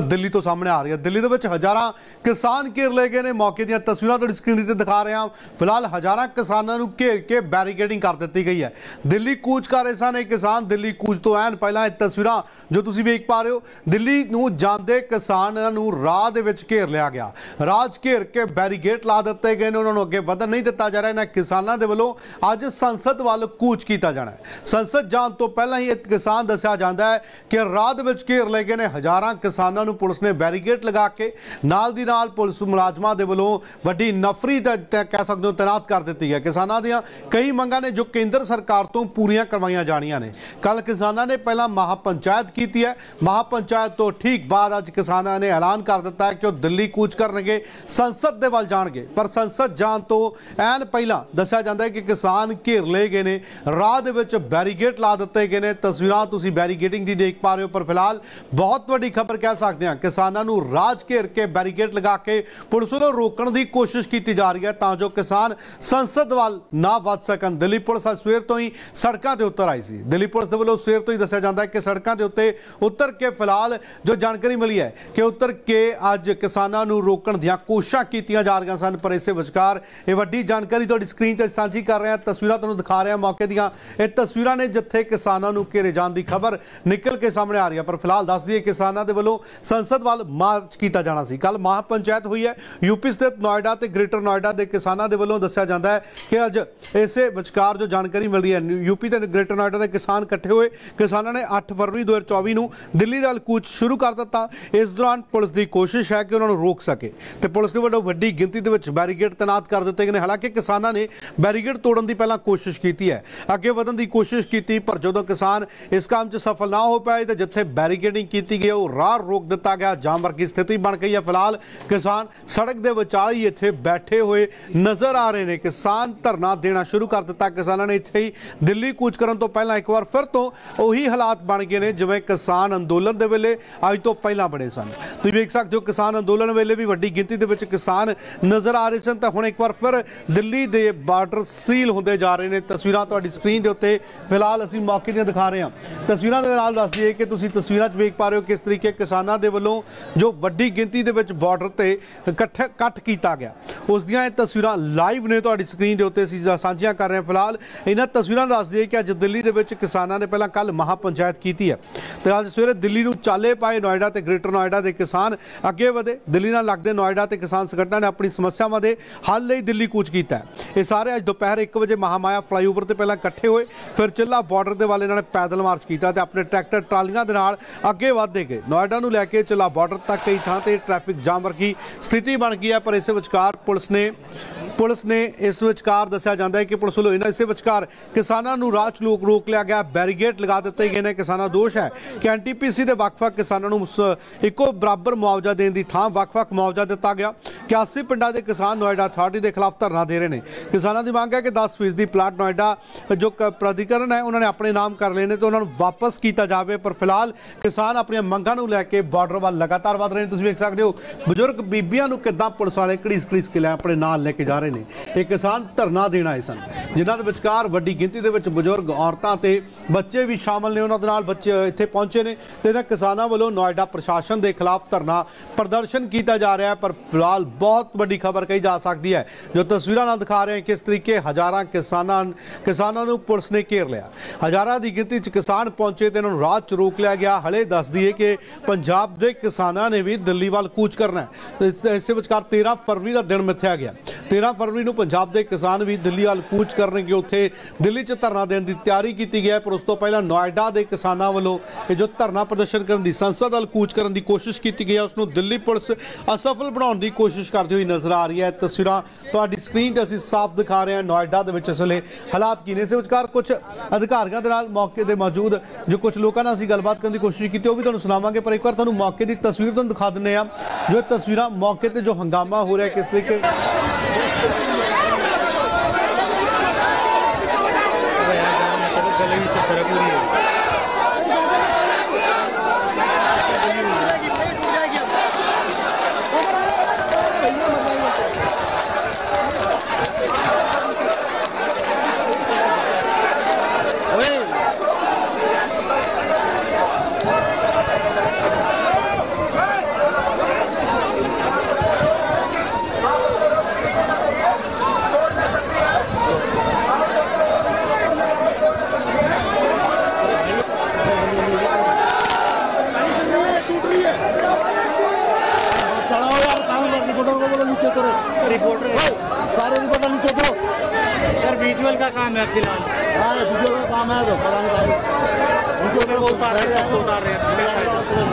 दिल्ली तो सामने आ रही है। दिल्ली दे विच हज़ारां किसान घेर ले गए ने। मौके दी तस्वीरां तुहाडी स्क्रीन ते दिखा रहे हैं। फिलहाल हज़ारां किसानां नूं घेर के बैरीकेडिंग कर दित्ती गई है। दिल्ली कूच कर रहे सन किसान। दिल्ली कूच तो ऐन पहलां ये तस्वीरां जो तुसीं वेख पा रहे हो, दिल्ली नूं जांदे किसानां नूं राह दे विच घेर लिया गया। राज घेर के बैरीगेट ला दित्ते गए ने। उन्हां नूं अगे वधन नहीं दित्ता जा रहा। इन्हां किसानां दे वल्लों अज संसद वल कूच कीता जाना है। संसद जाण तो पहलां ही किसान दस्सिया जांदा है कि राह दे विच घेर ले गए ने। हज़ारां किसानां नूं पुलिस ने बैरीगेट लगा के नाल दी नाल पुलिस मुलाजमां दे वल्लों वड्डी नफरी कह सकदे हो तैनात कर दित्ती है। किसानां दीआं कई मंगां ने जो केंद्र सरकार तो पूरीआं करवाईआं जाणीआं ने। कल किसानां ने पहलां महापंचायत कीती है। महापंचायत तो ठीक बाद अज किसानां ने ऐलान कर दिता है कि वो दिल्ली कूच करनगे, संसद दे वल जाणगे। पर संसद जाण तो ऐन पहलां दस्सिआ जांदा है कि किसान घेर ले गए ने। राह दे विच बैरीगेट ला दित्ते गए ने। तस्वीरां तुसीं बैरीगेडिंग दी देख पा रहे हो। पर फिलहाल बहुत वड्डी खबर कह सकते हैं, किसानां नूं राज घेर के बैरीगेट लगा के पुलिस नूं रोकण दी कोशिश की जा रही है तां जो किसान संसद वल ना वध सकन। दिल्ली पुलिस अज सवेर तो ही सड़कों ते उतर आई सी। दिल्ली पुलिस दे वल्लों सवेर तो ही दस्सिआ जांदा है कि सड़कों के उत्ते उतर के फिलहाल जो जानकारी मिली है कि उतर के अज किसानां नूं रोकण दीआं कोशिशां कीतीआं जा रहीआं सन। पर इस विचकार ये वड्डी जानकारी तुहाडी स्क्रीन ते साझी कर रहे हैं। तस्वीरां तुहानूं दिखा रहे हैं मौके दीआं। ये तस्वीरां ने जिथे किसानां नूं घेरे जाण दी खबर निकल के सामने आ रही है। पर फिलहाल दस दईए किसानां दे वल्लों संसद वल मार्च किया जाना सी। कल महापंचायत हुई है यूपी स्थित नोएडा ते ग्रेटर नोएडा के किसानां दे वल्लों दस्सिआ जांदा है कि अज इस विचकार जो जानकारी मिल रही है, यूपी ते ग्रेटर नोएडा के किसान इकट्ठे हुए। किसानों ने 8 फरवरी 2024 नूं दिल्ली दा कूच शुरू कर दिता। इस दौरान पुलिस की कोशिश है कि उन्होंने रोक सके तो पुलिस के वल्लों वड्डी गिनती दे विच बैरीगेड तैनात कर दिते गए। हालांकि किसानों ने बैरीगेड तोड़न की पहला कोशिश की है, अगे वधन की कोशिश की। पर जो किसान इस काम च सफल ना हो पाए तो जिथे बैरीगेडिंग की गई वो राह रोक दिता गया। जाम वर्गी स्थिति बन गई है। फिलहाल किसान सड़क के विचाल ही इत्थे बैठे हुए नज़र आ रहे हैं। किसान धरना देना शुरू कर दिता। किसानों ने इत्थे ही दिल्ली कूच करन तो पहला एक बार फिर तो उही हालात बन गए हैं जिवें किसान अंदोलन दे वेले अज तो पहला बने सन। तुसीं वेख सकते हो किसान अंदोलन वेले भी वड्डी गिनती दे विच किसान नज़र आ रहे सन। तो हुण एक बार फिर दिल्ली दे बार्डर सील होंदे जा रहे हैं। तस्वीरां तुहाडी स्क्रीन दे उत्ते फिलहाल असीं मौके ਦੀਆਂ दिखा रहे हैं। तस्वीरां दे नाल दस दईए कि तुसीं तस्वीरां 'च वेख पा रहे हो किस तरीके किसानां दे वल्लों जो वड्डी गिनती दे विच बार्डर ते इकट्ठ कीता गया उस दियां ये तस्वीरां लाइव ने तुहाडी स्क्रीन दे उत्ते असीं साझीआं कर रहे हैं। फिलहाल इन्हां तस्वीरां दस दईए कि अज दिल्ली दे विच किसानां ने पहलां कल महापंचायत कीती है ते अज सवेरे दिल्ली नूं चाले पाए नोएडा ते ग्रेटर नोएडा दे किसान अगे वधे। दिल्ली नाल लगदे नोएडा ते किसान संगठनां ने अपनी समस्यावां दे हल लई दिल्ली कूच कीता है। ये सारे अज दोपहर 1 बजे महामाया फ्लाईओवर ते पहलां इकट्ठे होए, फिर चिल्ला बॉर्डर दे वाले इन्हां ने पैदल मार्च किया ते अपने ट्रैक्टर ट्रालियां दे नाल अगे वधदे गए। नोएडा नूं लैके चिल्ला बॉर्डर तक कई थां ते ट्रैफिक जाम वर्गी स्थिति बन गई है। पर इस विचकार पुलिस ने इस विचकार दस्सिआ जांदा है कि पुलिस वल्लों इस विचकार किसानां नूं राह च रोक लिया गया, बैरीगेट लगा दिते गए ने। किसानां दोष है कि NTPC दे वख-वख किसानां नूं इक्को बराबर मुआवजा देण दी थां वख-वख मुआवजा दिता गया। 81 पिंडां दे किसान नोएडा अथॉरिटी के खिलाफ धरना दे रहे हैं। किसानां की मांग है कि 10% प्लाट नोएडा जो प्राधिकरण है उन्होंने अपने नाम कर लेने तो उन्होंने वापस किया जाए। पर फिलहाल किसान अपन मंगां नूं लैके बॉर्डर वाल लगातार वध रहे हैं। तुसीं वेख सकते हो बजुर्ग बीबियां नूं किद्दां पुलिस वाले घड़ीस के अपने नाल लैके जा रहे हैं। ये किसान धरना देना आए सन जिन्हां दे विचकार वड्डी गिनती दे विच बजुर्ग औरतां ते बच्चे भी शामिल ने। उन्हां दे नाल बच्चे इत्थे पहुंचे ने ते इन्हां किसानां वल्लों नोएडा प्रशासन के खिलाफ धरना प्रदर्शन किया जा रहा है। पर फिलहाल बहुत वड्डी खबर कही जा सकती है जो तस्वीरां नाल दिखा रहे हैं किस तरीके हज़ारां किसानां नूं पुलिस ने घेर लिया। हज़ारां की गिनती च किसान पहुंचे तो इन्होंने राह च रोक लिया गया। हले दस दईए कि पंजाब के किसानों ने भी दिल्ली वाल कूच करना है। इस विचकार 13 फरवरी का दिन मिथ्या गया। 13 फरवरी को पंजाब के किसान भी दिल्ली वाल कूच करनगे। उत्थे दिल्ली च धरना देने की तैयारी की गई है। पर उस तो पहला नोएडा के किसानों वालों जो धरना प्रदर्शन करने की संसद वाल कूच करने की कोशिश की गई है उसनूं दिल्ली पुलिस असफल बनाने की कोशिश करती हुई नजर आ रही है। तस्वीरां तुहाडी स्क्रीन ते असीं साफ दिखा रहे हैं नोएडा दे विच इस वेले हालात की ने। इस विचकार कुछ अधिकारियों के नाल मौके ते मौजूद जो कुछ लोगों ने असीं गलबात करने की कोशिश की वो भी तुहानूं सुणावांगे। पर एक बार तुहानूं मौके की तस्वीर तुहानूं दिखा दिंदे आ जो तस्वीरां मौके ते जो हंगामा हो रहा है किस तरीके रिपोर्टर है। सारे रिपोर्टर नीचे उतरो। सर विजुअल का काम है फिलहाल। हाँ विजुअल का काम है तो पता नहीं नीचे उतार रहे हैं।